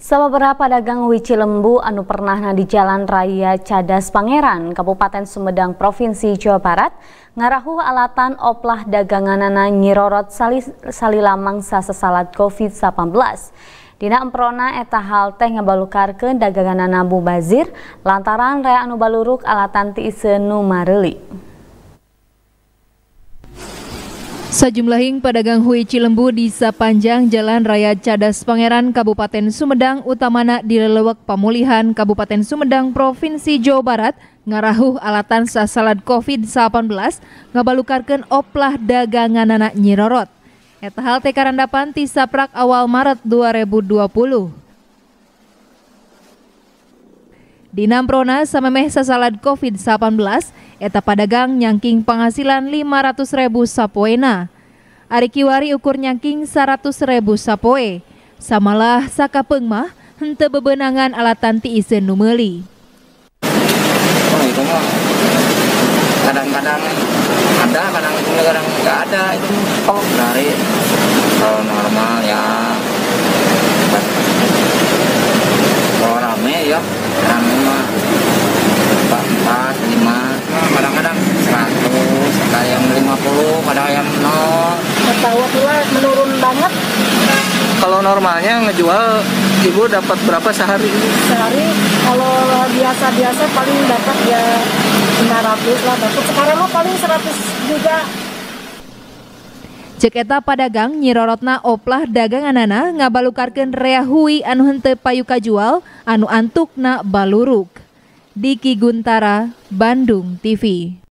Sababaraha dagang wi Cilembu anu pernahna di Jalan Raya Cadas Pangeran, Kabupaten Sumedang, Provinsi Jawa Barat, ngarahuh alatan oplah daganganana nyirorot salila mangsa sesalat COVID-19. Dina emprona eta hal teh ngabalukarkeun daganganana mubazir lantaran rea anu baluruk alatan ti iseun nu mareuli. Sajumlahing pedagang hui Cilembu di sapanjang Jalan Raya Cadas Pangeran, Kabupaten Sumedang, utamana di Lelewek Pamulihan, Kabupaten Sumedang, Provinsi Jawa Barat, ngarahuh alatan sasalad COVID-19 ngabalukarkeun oplah daganganana nyirorot. Eta hal teh karandapan ti saprak awal Maret 2020. Dina emprona samemeh sasalad COVID-19, eta padagang nyangking penghasilan 500.000 sapoena. Ari kiwari ukur nyangking 100.000 sapoe. Samalah sakapeung mah henteu bebenangan alatan ti iseun nu meuli. Oh, itu mah kadang-kadang ada, kadang-kadang nggak ada. Itu dari kalau normal ya, kalau rame ya rame mah 4, 5, kadang-kadang 100, ada yang 50, ada yang 0. Tahu pula menurun banget. Kalau normalnya ngejual ibu dapat berapa sehari? Sehari kalau biasa-biasa paling dapat ya 500 lah dapat. Sekarang mah paling 100 juga. Cek eta padagang nyirorotna oplah daganganana ngabalukarkeun rea hui anu henteu payu kajual anu antukna baluruk. Diki Guntara, Bandung TV.